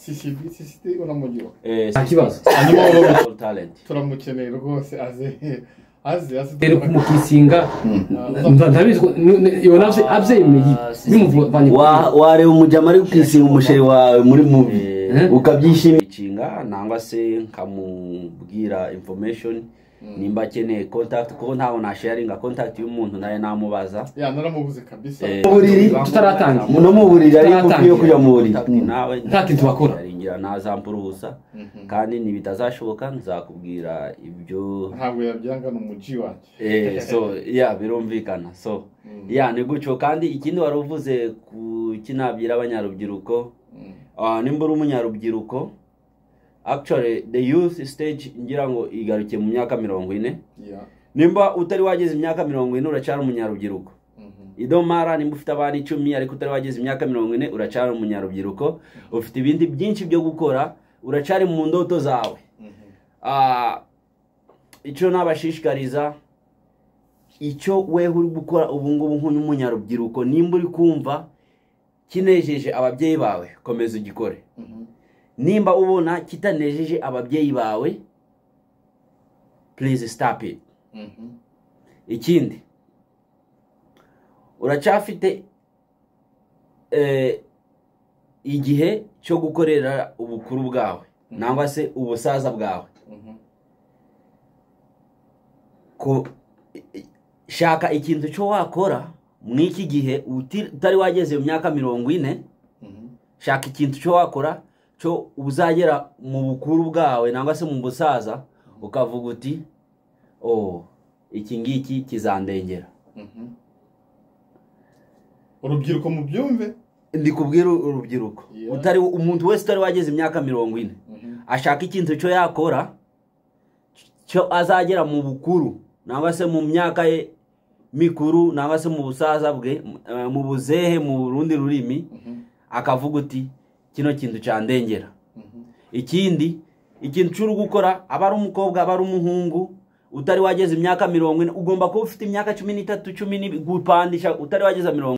CCD unamujyo kibazo hanyuma talent turamukeneye rwose aze rero kumukisinga ndabizi yonavye avyemeye bimuvanye ware umujama ari kwisinga umusheri wawe muri movie ukabyishimishinga nangwa se nkamubwira information nimba akeneye contact kuko ntaho na sharinga contact y'umuntu naye namubaza naramubuze kabisa buriri tutaratanga muno mu buriri ari mukwiye kuja mu buriri nawe ntakintu bakora aringira nazampuruza kandi nibitazashoboka nzakubwira ibyo ntabwo yabyanga n'umuji wanje so birumvikana so ni gucyo kandi ikindi waruvuze ku kinabwira abanyarubyiruko nimba uri umunyarubyiruko actually the youth stage ngira ngo igaruke mu myaka 40 nimba utari wageze imyaka 40 uracyari umunyarubyiruko idomara nimba ufite abana 10 ariko utari wageze imyaka 40 uracyari umunyarubyiruko ufite ibindi byinshi byo gukora uracyari mu ndoto zawe icyo nabashishikariza icyo wewe uri gukora ubu ngubu nk'umunyarubyiruko nimba uri kumva kinejeje ababyeyi bawe komeza ugikore nimba ubona kitanejeje ababyeyi bawe please stop it ikindi uracyafite igihe cyo gukorera ubukuru bwawe nangwa se ubusaza bwawe ko shaka ikintu cyo wakora mwiki gihe utari wageze mu myaka 40 shaka ikintu cyo wakora cyo uzagera mu bukuru bwawe nangwa se mu busaza ukavuga uti iki ngiki kizandengera urubyiruko mu byumve ndikubwira urubyiruko utari umuntu wese utari wageze imyaka 40 ashaka ikintu cyo yakora cyo azagera mu bukuru nangwa se mu myaka ye mikuru nangwa se mu busaza bwe mu buzehe mu rundi rurimi akavuga uti kino kintu cyandengera ikindi ikintu cy'uru gukora abari umukobwa abari umuhungu utari wageze imyaka 40 ugomba kuba ufite imyaka 13 10 gupandisha utari wageze 40.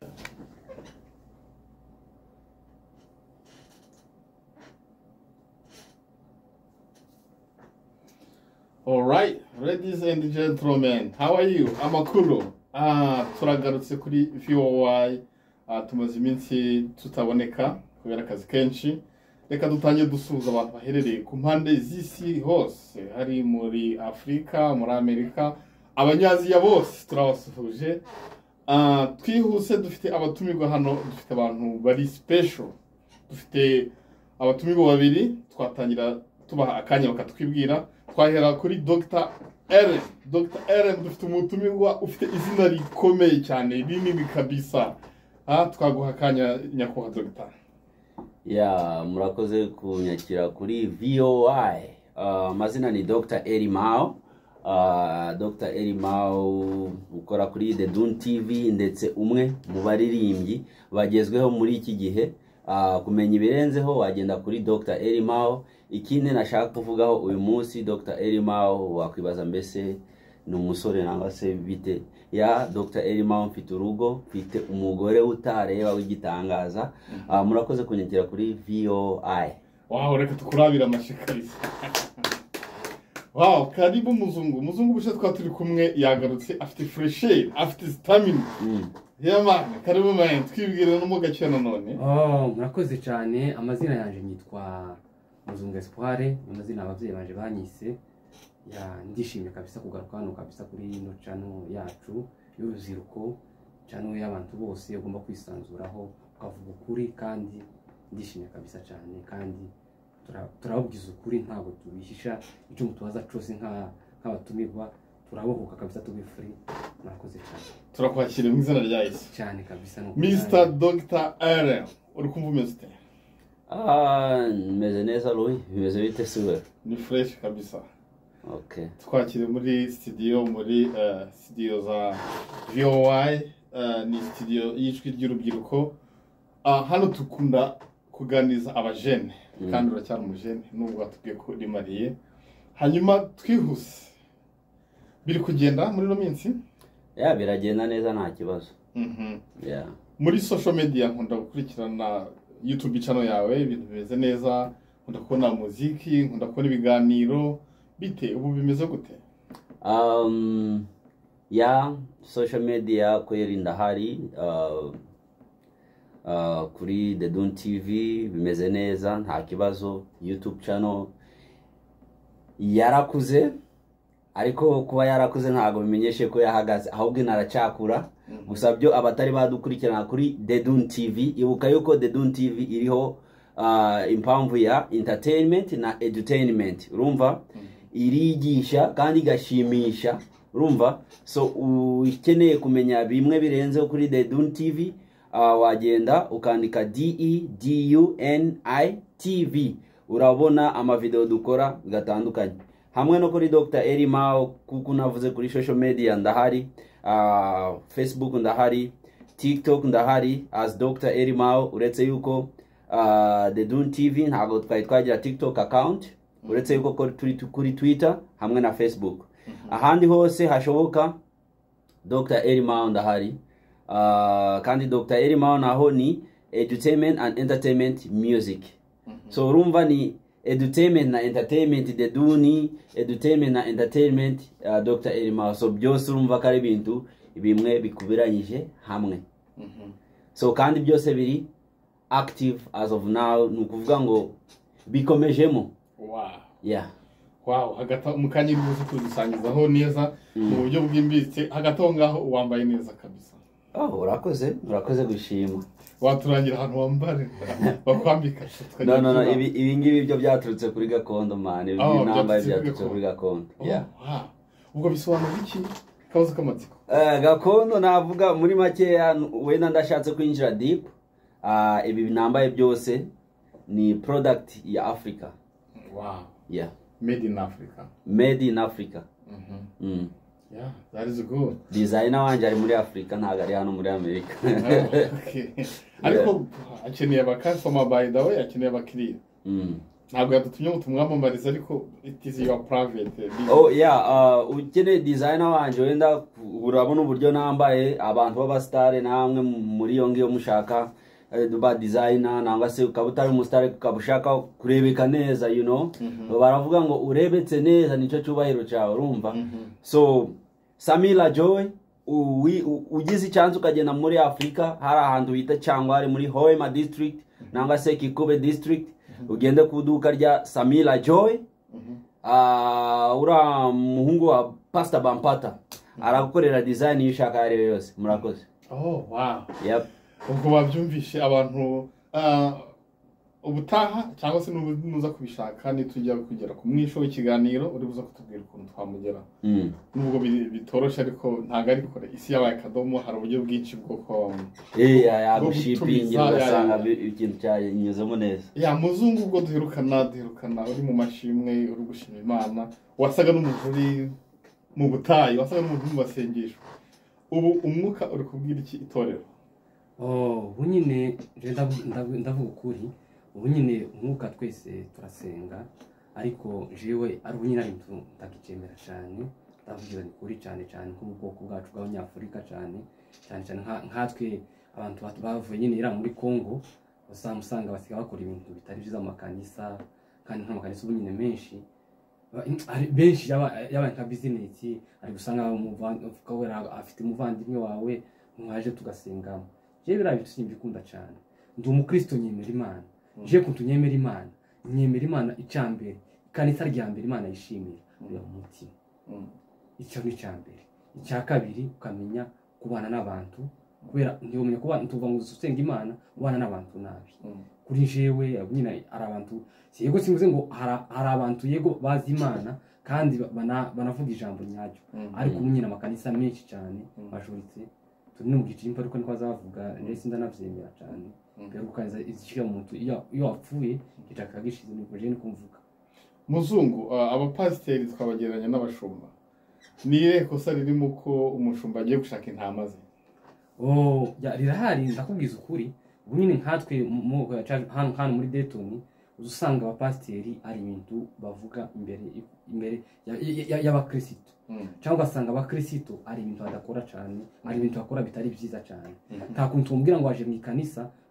All right, ladies and gentlemen, how are you? Amakuru. Turagarutse kuri VOY. Tumaze iminsi tutaboneka kubera akazi kenshi. Reka dutangiye dusuhuza abantu baherereye ku mpande z'isi hose, hari muri Afrika, muri Amerika, abanyaziya bose turabasuhuje. Twihuse dufite abatumirwa hano, dufite abantu bari special. Dufite abatumirwa babiri, twatangira tubaha akanya bakatwibwira. Twahera kuri Dr. Eren. Dr. Eren dufite umutumirwa ufite izina rikomeye cyane rinini kabisa. Twaguha akanya nyakubahwa Dr. Murakoze kunyakira kuri VOI. Mazina ni Dr. Erimao. Dr. Erimao ukora kuri The Dune TV ndetse umwe mu baririmbyi bagezweho muri iki gihe. Kumenya ibirenzeho wagenda kuri Dr. Erimao. Ikindi nashaka kuvugaho uyu munsi Dr. Erimao wakwibaza mbese ni umusore nangwa se bite Dr. Erimao mfite urugo mfite umugore utareba w'igitangaza. Murakoze kunyakira kuri VOI. Wow, reka tukurabira amashikariza. Wow, karibu muzungu bushe twaturi kumwe yagarutse afite fresher afite stamina. Man, karibu man, twibwire no mugacyo none. Murakoze cyane. Amazina yanje nitwa Muzungu Espoir, amazina abavyeyi banje banyise. Ndishimye kabisa kugaruka hano kabisa kuri ino channel yacu y'uruziruko, channel y'abantu bose ugomba kwisanzuraho ukavuga ukuri, kandi ndishimye kabisa cyane, kandi turababwiza ukuri ntabwo tubihisha icyo mutubaza cyose nk'abatumirwa turabohoka kabisa tubi free. Murakoze cyane. Turakwakira mu izina rya Yesu. Cyane kabisa no. Mr. Dr. Eren, uri kumva umeze? Meze neza Louis, bimeze bite siwe? Ni fresh kabisa. Okay. Twakire muri studio za VOY, ni studio y'ijwi ry'urubyiruko. Hano tukunda kuganiza abajene, kandi uracyari umujene nubwo atubwiye ko rimariye. Hanyuma twihuse. Biri kugenda muri no minsi? Biragenda neza nta kibazo. Muri social media nkunda gukurikirana YouTube channel yawe ibintu bimeze neza, nkunda kubona muziki, nkunda kubona ibiganiro, bite ubu bimeze gute? Ya social media kweri ndahari, kuri The Dune TV bimeze neza nta kibazo. YouTube channel yarakuze, ariko kuba yarakuze ntago bimenyeshe ko yahagaze, ahubwo naracakura. Gusa byo abatari badukurikirana kuri The Dune TV, ibuka yuko The Dune TV iriho impamvu ya entertainment na edutainment, urumva? Irigisha kandi gashimisha, urumva? So ukeneye kumenya bimwe birenze kuri The Dune TV, wagenda ukandika DEDUNI TV, urabona ama video dukora gatandukanye. Hamwe no kuri Dr. Eri Mao, kuko navuze kuri social media ndahari, Facebook ndahari, TikTok ndahari as Dr. Eri Mao. Uretse yuko The Dune TV ntago twagira TikTok account, uretse yuko kuri Twitter hamwe na Facebook. Ahandi hose hashoboka Dr. Eri Mao ndahari. Kandi Dr. Eri Mao naho ni Edutainment and Entertainment Music. So urumva ni edutainment na entertainment, The Dune, edutainment na entertainment, Dr. Eri Mao. So byose urumva kari bintu bimwe bikubiranyije hamwe. So kandi byose biri active as of now, nukuvuga ngo bikomejemo. Wow. Yeah. Wow, hagata umukanyiri muzi kudusangizaho neza mu buryo bwimbitse, hagato ngaho wambaye neza kabisa. Urakoze gushima. Waturangira ahantu wambare bakwambika. No, ibi ngibi byo byaturutse kuri gakondo man, ibi nambaye byaturutse kuri gakondo. Yeah. Ubwo bisobanura iki? Kabuze kamatsiko. Gakondo navuga muri make wenda ndashatse kwinjira deep. Ibi nambaye byose ni product ya Africa. Wow. Yeah. Made in Africa. Made in Africa. Yeah, that is good. Designer wanje ari muri Africa, ntago ari hano muri America. Okay. Ariko akeneye abakasoma by the way, akeneye abakiriya. Ntabwo yadutumye mutumwamamariza, ariko it is your private business. Oh yeah, ukeneye designer wanje wenda urabona uburyo nambaye, abantu b'abastare namwe muri yo ngiyo mushaka duba designer nangwa se ukabutari umustare kukabushaka kurebeka neza, you know. Baravuga ngo urebetse neza nico cyubahiro cyawe, urumva? So Samila Joy ugize chance ukagenda muri Africa, hari ahantu bita cyangwa ari muri Hoima district nangwa se Kikube district, ugende kuduka rya Samila Joy. Ura muhungu wa Pastor Bampata aragukorera design yishaka ari yose. Murakoze. Oh wow. Yep. Ubwo babyumvishe abantu ubutaha cyangwa se nuza kubishaka nitujya kugera ku mwisho w'ikiganiro uri buza kutubwira ukuntu twamugera. Nubwo bitorosha ariko ntago ari kure isi yabaye kadomo, hari uburyo bwinshi bwo gushipinga ugasanga ikintu cyanyuzemo neza. Ya muzungu ubwo duherukana uri mu mashimwe, uri gushima Imana, wasaga n'umuntu uri mu butayi, wasaga n'umuntu mu basengesho. Ubu umwuka uri kubwira iki itorero? Ubu nyine ndavuga ukuri, ubu nyine umwuka twese turasenga, ariko jewe ari ubu nyine ari ndakicemera cyane, ndavugira ni kuri cyane nko mu bwoko bwacu bw'Abanyafurika cyane nkatwe abantu bavuye nyine ira muri Congo, usanga basiga bakora ibintu bitari byiza mu makanisa, kandi nk'amakanisa ubu nyine menshi yabaye nka business, ari gusanga umuvandimwe afite umuvandimwe wawe mwaje tugasengamo. Je birabi simbikunda cyane. Ndi umukristo nyemera Imana. Je kuntunyemera Imana. Nyemera Imana icambere. Kanisa rya mbere Imana yishimira uri mu mutima. Icyo ni cyambere. Icya kabiri ukamenya kubana n'abantu, kubera ndiyo menya kubana tuva ngo usenga Imana ubana n'abantu nabi. Kuri jewe nyine ari abantu yego simvuze ngo hari abantu yego bazi Imana kandi banavuga ijambo nyacyo, ariko nyine amakanisa menshi cyane bajuritse turi mu gicimpa, ariko niko bazavuga ndetse ndanavyemera cyane. Pero ukanza izishira umuntu iyo apfuye kitaka gishize ni koje ni kumvuga. Muzungu abapasiteri twabageranya n'abashumba, niye kosa ririmo ko umushumba agiye gushaka intama ze? Rirahari, ndakubwiza ukuri. Ubu nyine nkatwe hano muri Dayton usanga abapasiteri ari ibintu bavuga imbere y'abakristo, cyangwa ugasanga abakristo ari ibintu badakora cyane, ari ibintu bakora bitari byiza cyane. Nta kuntu umbwira ngo waje mu ikanisa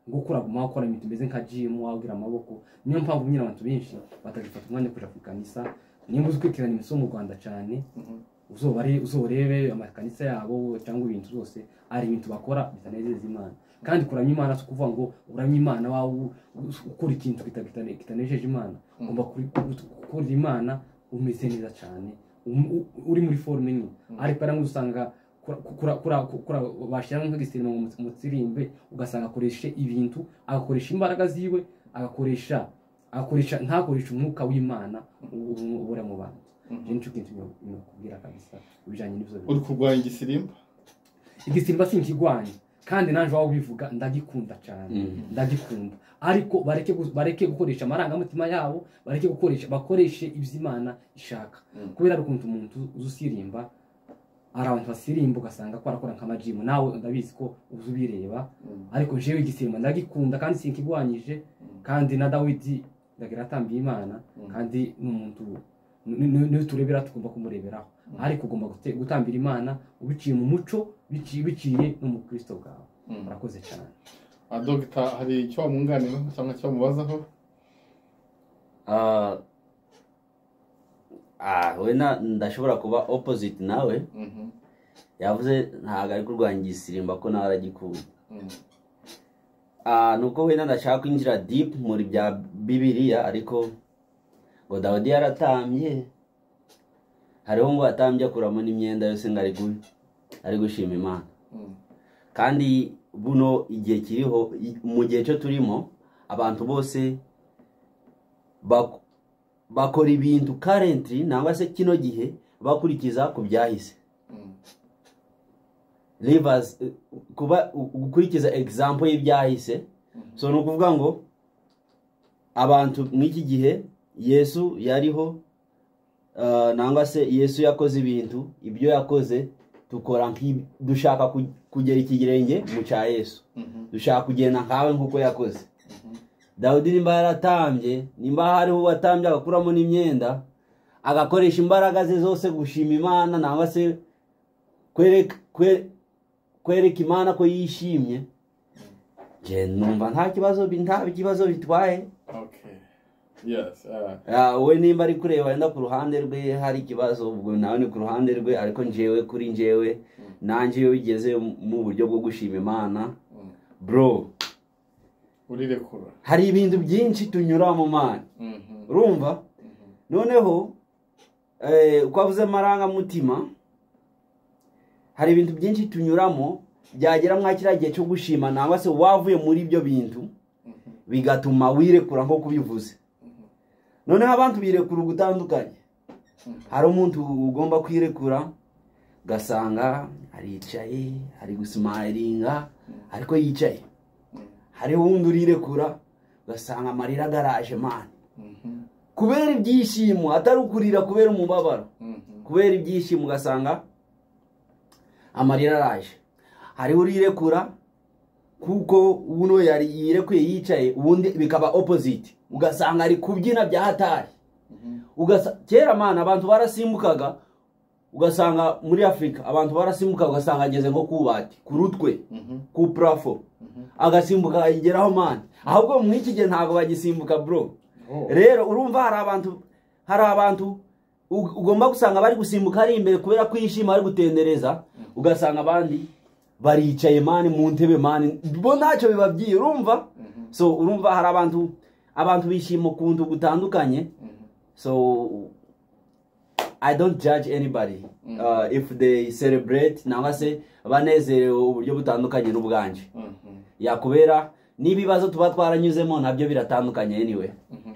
gukora gukora ibintu bimeze nka gym wagira amaboko. Niyo mpamvu nyine abantu benshi batagifata umwanya kuja ku kanisa. Nimba uzikurikirana imisomo mu Rwanda cyane uzorebe amakanisa yabo cyangwa ibintu byose ari ibintu bakora bitanezeza Imana. Kandi kuramya Imana si kuvuga ngo uramya Imana wawe ukora ikintu kitanejeje Imana. Ugomba gukora Imana umeze neza cyane uri muri forme nini. Ariko parang usanga kura bashyira nk'igisirimo mu tsirimbe ugasanga akoresha ibintu agakoresha imbaraga ziwe agakoresha ntakoresha umwuka w'Imana ubura mu bantu. Nicyo kintu kubwira kabisa bijanye n'ivyo. Uri kurwanya igisimba? Igisimba sinkigwanya kandi nanje wawe bivuga ndagikunda cyane ndagikunda, ariko bareke gukoresha amarangamutima yabo, bareke bakoreshe ivy'Imana ishaka. Kubera rukuntu umuntu uzusirimba abantu basirimba ugasanga ko arakora nk'amajimu, nawe ndabizi ko uzubireba, ariko jewe igisimba ndagikunda kandi sinkigwanyije. Kandi na Dawidi ndagira atambiye Imana kandi n'umuntu niyo turebera tugomba kumureberaho, ariko ugomba gutambira Imana ubiciye mu muco biciye no mu Kristo bwawe. Murakoze cyane. Dr. hari icyo wamwunganira cyangwa icyo mubazaho? Wena ndashobora kuba opposite nawe. Yavuze ntago ari kurwanya igisimba ko nawe aragikunda. Nuko wena ndashaka kwinjira deep muri bya Bibiliya, ariko ngo Dawidi yaratambye, hariho ngo atambye kuramo n'imyenda yose ngo ari gushima Imana. Kandi buno igihe kiriho mu gihe cyo turimo abantu bose bakora ibintu currently nangwa se kino gihe bakurikiza ku byahise. Livers kuba gukurikiza example y'ibyahise. So no kuvuga ngo abantu mw'iki gihe Yesu yariho, nangwa se Yesu yakoze ibintu ibyo yakoze tukora dushaka kugera ikigirenge mu cya Yesu. Dushaka kugenda nkawe nkuko yakoze. Dawidi nimba yaratambye, nimba hariho watambye agakuramo n'imyenda agakoresha imbaraga ze zose gushima Imana nangwa se kwereka Imana ko yishimye, je numva nta kibazo bitwaye. Okay. Yes. We nimba ari kureba wenda ku ruhande rwe hari ikibazo, ubwo nawe ni ku ruhande rwe, ariko njewe kuri njewe nanje iyo bigeze mu buryo bwo gushima Imana bro urirekura. Hari ibintu byinshi tunyura mu Mana. Urumva? Noneho kwavuze amarangamutima, hari ibintu byinshi tunyuramo byagera mwakira gihe cyo gushima nangwa se wavuye muri ibyo bintu bigatuma wirekura nko kubivuze. Noneho abantu birekura gutandukanye. Hari umuntu ugomba kwirekura gasanga aricaye ari gusmilinga ariko yicaye. Hari wundi urirekura gasanga amarira garaje man. Kubera ibyishimo atari ukurira kubera umubabaro. Kubera ibyishimo gasanga amarira araje. Hari urirekura kuko uno yari yirekuye yicaye, ubundi bikaba opposite ugasanga ari kubyina bya hatari. Kera mana abantu barasimbukaga ugasanga muri Afrika abantu barasimbuka ugasanga ageze nko kubati kurutwe ku plafo agasimbuka yigeraho man. Ahubwo mu iki gihe ntago bagisimbuka bro. Rero urumva hari abantu ugomba gusanga bari gusimbuka ari imbere kubera kwishima ari gutendereza, ugasanga abandi baricaye man mu ntebe man bo ntacyo bibabyiye. Urumva? So urumva hari abantu bishima kuntu gutandukanye. So I don't judge anybody if they celebrate nangwa se banezerewe uburyo butandukanye n'ubwanje. Yakubera n'ibibazo tuba twaranyuzemo nabyo biratandukanye anyway.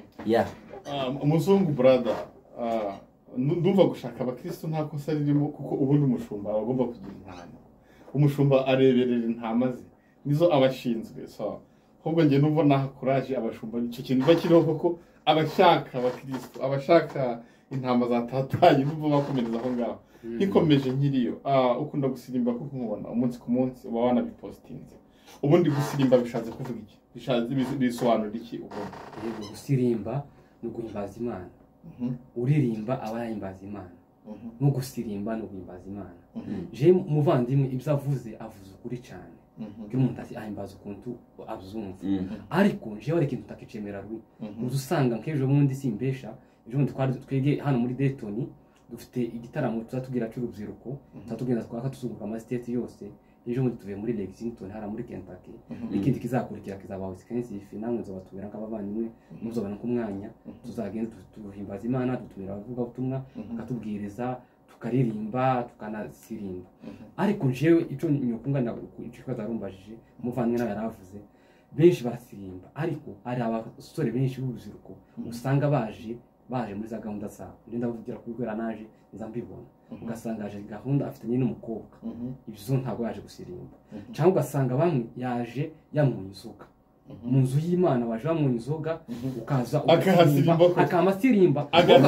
Umuzungu brother, ndumva gushaka abakristo nta kosa ririmo, kuko ubundi umushumba agomba kugira intama. Umushumba areberera intama ze nizo abashinzwe. So ahubwo nge numva naha courage abashumba icyo kintu bakiriho, kuko abashaka abakristo abashaka intama zatataye numva bakomereza aho ngaho. Ikomeje nkiriyo ukunda gusirimba kuko nkubona umunsi ku munsi uba wanabipostinze. Ubundi gusirimba bishatse kuvuga iki? Bishatse bisobanura iki ubundi? Yego, gusirimba no guhimbaza Imana. Uririmba aba yahimbaza Imana. No gusirimba no guhimbaza Imana. Je muvandimwe ibyo avuze ukuri cyane. kugira umuntu ahimbaza ukuntu abuzumva ariko jewe ikintu takicemera rwi uzusanga nkejo bundi simbesha ejo bundi twege hano muri Dayton dufite igitaramo tuzatugira cy'urubyiruko tuzatugenda twaka tuzunguka ama state yose ejo bundi tuvuye muri Lexington hara muri Kentucky ikindi kizakurikira kizaba Wisconsin namwe nzobatubera nk'abavandimwe muzobana kumwanya tuzagenda tuhimbaza Imana dutumira abavuga ubutumwa akatubwiriza tukaririmba tukanasirimba ariko jewe ico nyokungana icyo zarumbajije umuvandimwe nawe yaravuze benshi barasirimba ariko ari abasore benshi b'urubyiruko usanga baje muri za gahunda zabo ndenda kugira kubwira naje nzambibona ugasanga aje gahunda afitanye n'umukobwa ibyo ntabwo yaje gusirimba cyangwa ugasanga bamwe yaje yamunyizuka mu nzu y'Imana waje bamunyizoga ukaza akamastirimba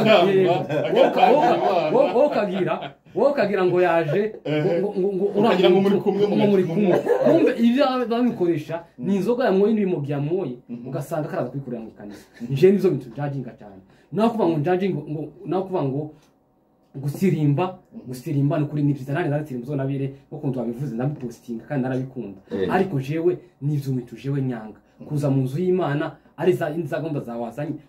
wokagira ngo yaje ngo uragira ngo muri kumwe kumbe ibyo bamikoresha ni inzoga yamwoye n'ibimo byamoye ugasanga karaza kwikorera mu kanisa nje nizo bintu judginga cyane nakuvuga ngo judging ngo nakuvuga ngo gusirimba no kuri nibyo nari naratirimba zo nabire ukuntu babivuze ndabipostinga kandi narabikunda ariko jewe nivyo bintu jewe nyanga kuza mu nzu y'Imana ari za gahunda za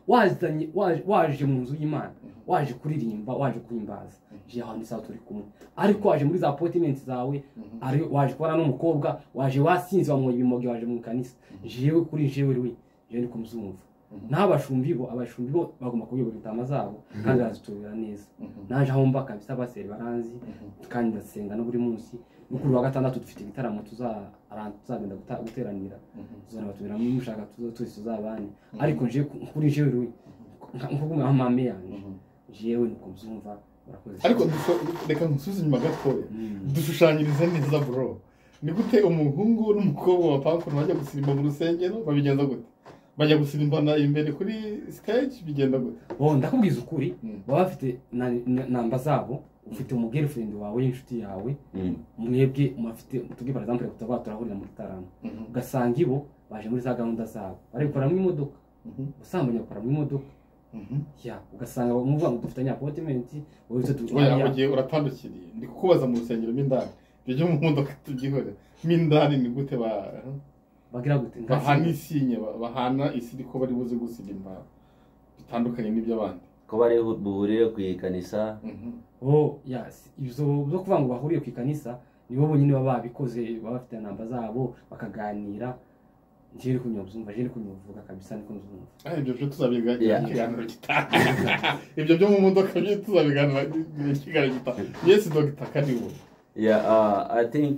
waje mu nzu y'Imana waje kuririmba waje kuhimbaza je aho ndisa turi kumwe ariko waje muri za appointments zawe ari waje kubana n'umukobwa waje wasinze wamwoye ibimogi waje mu kanisa jewe kuri jewe rwi je ndi kumuzumva n'abashumbi bo bagomba kuyobora intama zabo kandi bazitubira neza naje aho mba kabisa baseri baranzi kandi ndasenga no buri munsi n'ukuri wa gatandatu dufite igitaramo tuzagenda guteranira tuzana batubira mu mushaka tuzabane ariko je kuri jewe rwi nk'uko amame yanjye jewe nuko mzumva barakoze ariko reka nsubize inyuma gatoya dushushanyirize neza bro ni gute umuhungu n'umukobwa bapanga bajya gusirimba mu rusengero babigenza gute bajya gusirimbana imbere kuri stage bigenda gute ndakubwiza ukuri baba bafite namba zabo ufite umugirlfriend wawe inshuti yawe mwebwe mufite tugi par exemple turahurira mu gitaramo ugasanga ibo baje muri za gahunda zabo bari gukora mu imodoka usambanya gukora mu imodoka ya ugasanga umuvuga ngo dufitanye appointment wowe ugiye uratandukiriye ndi kukubaza mu rusengero mindani byo mu modoka tugihore mindani ni gute bagira gute bahana isinye bahana isi ko bari buze gusirimba bitandukanye n'ibyo abandi ko bari buhurire ku ikanisa yes ibyo byo kuvuga ngo bahuriye ku ikanisa nibo bonyine baba babikoze baba bafite namba zabo bakaganira njye kunyobuzumva je kunyuvuga kabisa niko nzumva ibyo byo tuzabiganira gitaka ibyo byo mu modoka byo tuzabiganira kiganira gitaka yes Dr. Kadiwo I think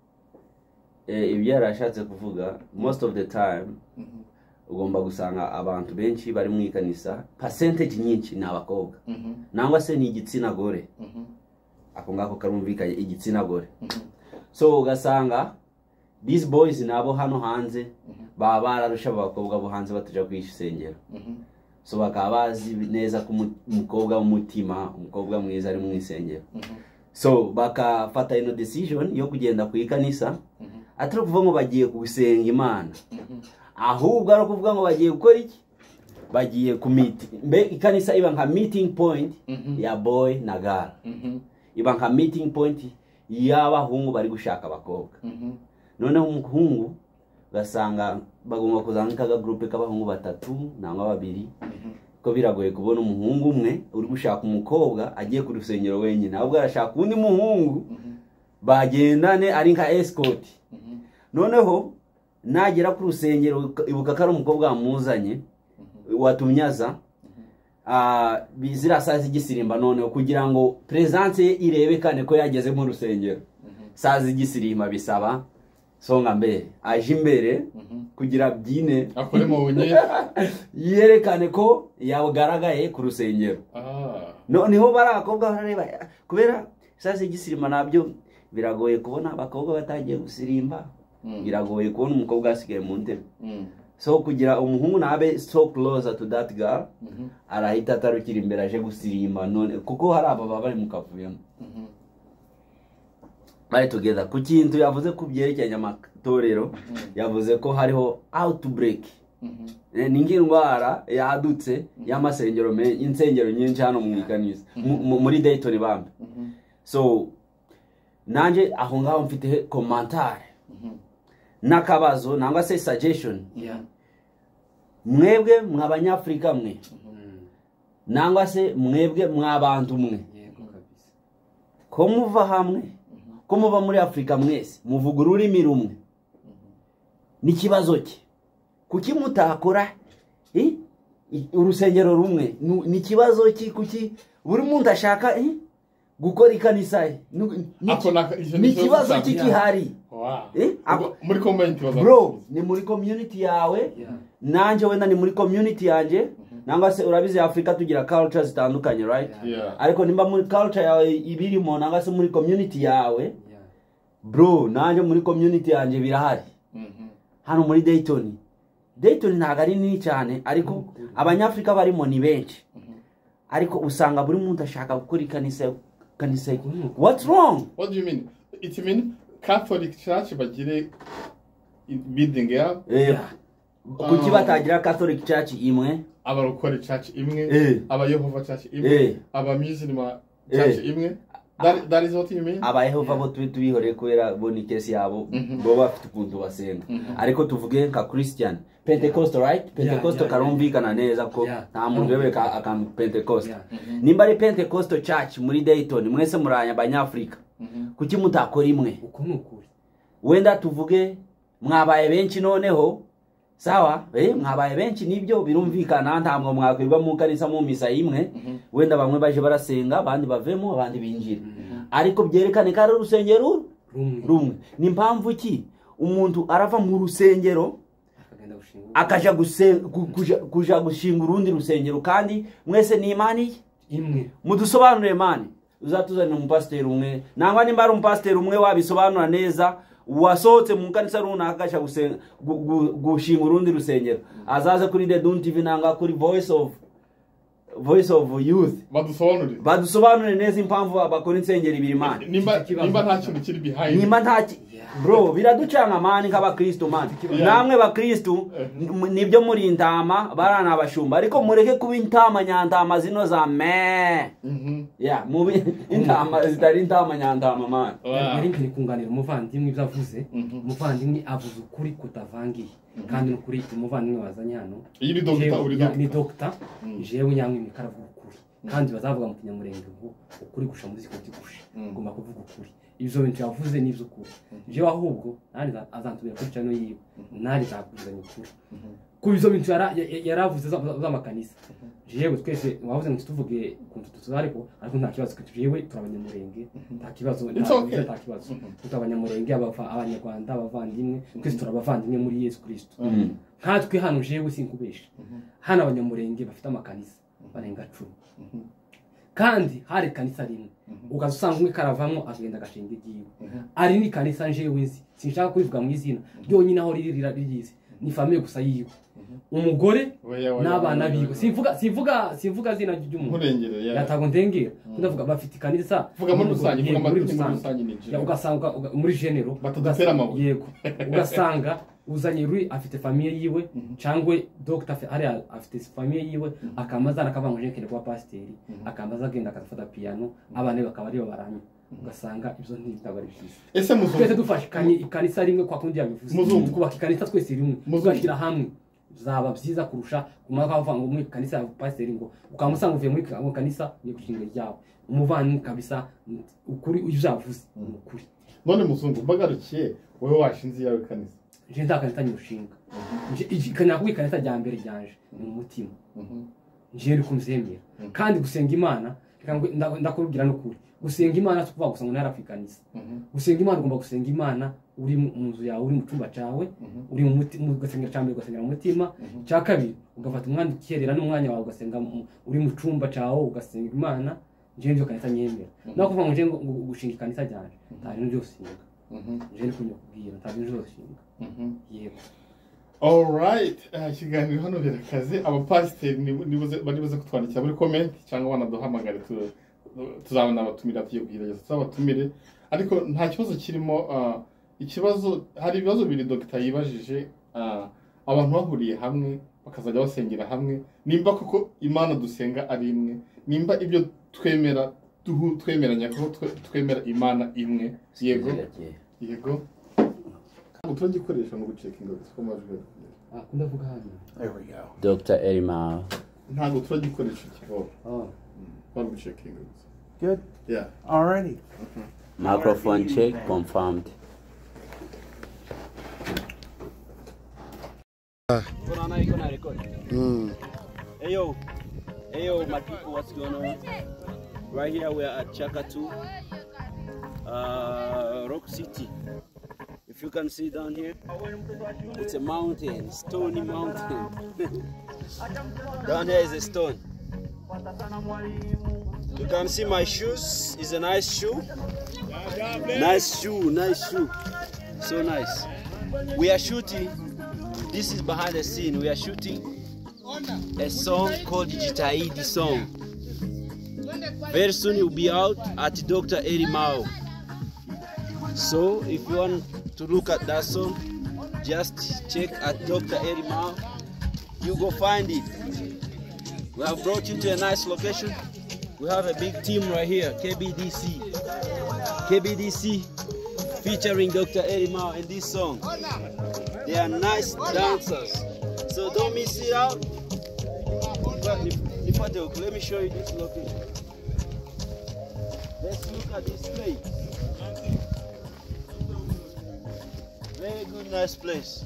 ibyo yarashatse kuvuga most of the time ugomba gusanga abantu benshi bari mu ikanisa percentage nyinshi ni abakobwa nangwa se ni igitsina gore ako ngako karumvikanye igitsina gore so ugasanga these boys nabo hano hanze baba bararusha abakobwa bo hanze batuja kwisengera so bakaba bazi neza ko umukobwa w'umutima umukobwa mwiza ari mu isengero so bakafata ino decision yo kugenda ku ikanisa atari kuvuga ngo bagiye gusenga Imana ahubwo ari kuvuga ngo bagiye gukora iki bagiye ku meeting mbe ikanisa iba nka meeting point ya boy na girl iba nka meeting point y'abahungu bari gushaka abakobwa noneho umuhungu gasanga bagomba kuzana kaga groupe k'abahungu batatu nangwa babiri ko biragoye kubona umuhungu umwe uri gushaka umukobwa agiye ku rusengero wenyine ahubwo arashaka undi muhungu bagendane ari nka escort noneho nagera ku rusengero ibuka ko ari umukobwa wamuzanye watumyaza bizira sazi igisirimba noneho kugira ngo presence ye irebekane ko yageze mu rusengero sazi igisirimba bisaba songa mbere aje imbere kugira byine akore mu bunye yerekane ko yagaragaye ku rusengero noneho barakobwa barareba kubera sazi igisirimba nabyo biragoye kubona abakobwa batagiye gusirimba biragoye kubona umukobwa asigaye mu ntebe so kugira umuhungu nabe so closer to that girl arahita atarukira imbere aje gusirimba none kuko hari aba bari mu kavuyemo bari together ku kintu yavuze ku byerekeye amatorero yavuze ko hariho outbreak ni ngindwara yadutse y'amasengero insengero nyinshi hano mu ikanisa muri Dayton bambe so nanje aho ngaho mfite commentary n'akabazo nangwa se suggestion Yeah. mwebwe mw'abanyafrika mwe nangwa se mwebwe mw'abantu mwe Yego kabisa. ko muva hamwe ko muva muri Afrika mwese muvuga ururimi rumwe n'ikibazo cye kuki mutakora urusengero rumwe n'ikibazo cye kuki buri muntu ashaka gukora ikanisa n'ikibazo cye gihari muri community bro ni muri community yawe nanje wenda ni muri community yanje nangwa se urabizi Afrika tugira cultures zitandukanye right ariko nimba muri culture yawe ibirimo nangwa se muri community yawe bro nanje muri community yanje birahari hano muri Dayton ntago ari nini cyane ariko abanyafrika barimo ni benshi ariko usanga buri muntu ashaka gukora ikanisa what's wrong? What do you mean? It mean Catholic Church bagire building ya kuki batagira Catholic Church imwe abarokore church imwe abayehova church imwe abamuslim church imwe that is what you mean? Abayehova bo tubihore kubera bo ni kesi yabo bo bafite ukuntu basenga ariko tuvuge nka Christian Pentecostal right? Pentecostal karumvikana neza ko nta muntu webeka akan Pentecostal nimba ari Pentecostal church muri Dayton mwese muranya abanyafrika kuki mutakora imwe uko nukuri wenda tuvuge mwabaye benshi noneho sawa mwabaye benshi nibyo birumvikana ntamwe mwakwirwa mu kanisa mu misa imwe wenda bamwe baje barasenga abandi bavemo abandi binjira ariko byerekane ko ari urusengero rumwe ni mpamvu ki umuntu arava mu rusengero akaja kuja gushinga urundi rusengero kandi mwese ni imani imwe mudusobanurire imani uzatuzanira umupasiteri umwe nangwa nimba ari umupasiteri umwe wabisobanura neza wasohotse mu kanisa runaka akasha gushinga urundi rusengero azaze kuri The Dun TV nanga kuri Voice of Youth badusobanurire neza impamvu bakora insengero ibiri imana nimba nta kintu kiri behind nimba nta bro biraducanga mani nk'abakristo mani namwe bakristo nibyo muri intama barana abashumba ariko mureke kuba intama nyantama zino za mubi intama zitari intama nyantama mani ari nkiri kunganira umuvandimwe ibyavuze umuvandimwe avuze ukuri kutavangiye kandi n'ukuri umuvandimwe wazanye hano ni doctor jewe nyamwe mikaravuga ukuri kandi bazavuga mu kinyamurenge ngo ukuri gusha muri zikoti gusha ngomba kuvuga ukuri ibyo bintu yavuze n'ibyo ukuri jewe ahubwo nari azantubira kuri channel yiwe nari zakuzanya ukuri ku ibyo bintu yaravuze z'amakanisa jewe twese wavuze ngo tuvuge kuntu tuzariko ariko nta kibazo jewe turabanyamurenge nta kibazo nta kibazo tutabanyamurenge abanyarwanda abavandimwe twese turabavandimwe muri Yesu Kristo nkatwe hano jewe sinkubesha hano abanyamurenge bafite amakanisa barenga 10 kandi hari kanisa rimwe ukazusanga umwe karavamo agenda gashinga igiwe ari ni kanisa jewe nzi sinshaka kubivuga mu izina byonyine aho ririzi ni famille gusa yiwe umugore n'abana biwe sivuga zina ry'umuntu yatago ndengera ndavuga bafite kanisa vuga muri rusange ugasanga muri genero yego ugasanga uzanye ruri afite famille yiwe cyangwe doctor ari afite famille yiwe akamazana akavanguje kene kwa pasiteri akamaza agenda akafata piano abane bakaba ari baranye ugasanga ibyo ntitabari byiza ese muzungu twese dufashikanye ikanisa rimwe kwa kundi yabivuze kubaka ikanisa twese rimwe muzashira hamwe zaba byiza kurusha kumaka bavanga mu kanisa ya pasiteri ngo ukamusanga uvuye muri kanisa ni kushinga ryawe umuvani kabisa ukuri ujavuze ukuri none muzungu bagarukiye wowe washinze yawe kanisa je ndakanita nyushinga ikanya kubikanita rya mbere ryanje mu mutima je ndi kumzemera kandi gusenga imana ndakubwira no kuri gusenga imana tukuvuga gusa ngo narafikanisa gusenga imana ugomba gusenga imana uri mu nzu yawe uri mu cyumba cyawe uri mu mutima ugasenga cyane ugasengera mu mutima cya kabiri ugafata umwanya ukerera n'umwanya wawe ugasenga uri mu cyumba cyawe ugasenga imana je ndio kanisa nyemera nakuvuga ngo je gushinga kanisa ryanje ntari ndio singa je ndi kunyakubwira ntari ndio singa yego all right kiganiro hano birakaze abapasiteri nibuze kutwandikira muri comment cyangwa banaduhamagare tuzabona abatumira tugiye tuzabatumire ariko nta kibazo kirimo ikibazo hari ibibazo biri Dr. yibajije abantu bahuriye hamwe bakazajya basengera hamwe nimba koko imana dusenga ari imwe nimba ibyo twemeranya ko twemera imana imwe yego Utagikoresha no gucekinga ko amajwi. Ndavuga hano. There we go. Dr. Eddie Mao. Ntago turagikoresha kibo. Kwa gucekinga. Good? Yeah. Alrighty. Microphone check confirmed. Hey yo, my people, what's going on? Right here we are at Chakatu, Rock City. If you can see down here, it's a mountain, stony mountain. Down here is a stone. You can see my shoes. It's a nice shoe. Nice shoe. So nice. We are shooting. This is behind the scene. We are shooting a song called Jitahidi Song. Very soon it will be out at Dr. Eddie Mao. So if you want to look at that song, just check at Dr. Eddie Mao. You go find it. We have brought you to a nice location. We have a big team right here, KBDC. KBDC featuring Dr. Eddie Mao in this song. They are nice dancers. So don't miss it out. Let me show you this location. Let's look at this place. Very good, nice place.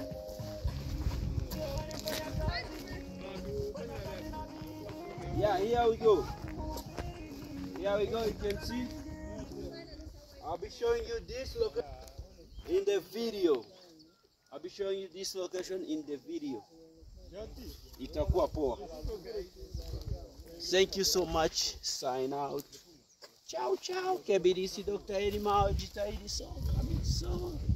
Yeah, here we go. Here we go, you can see. I'll be showing you this location in the video. I'll be showing you this location in the video. Itakuwa poa. Thank you so much. Sign out. Ciao, ciao. KBDC Dr. Eddie Mao, Jitahidi Song coming soon.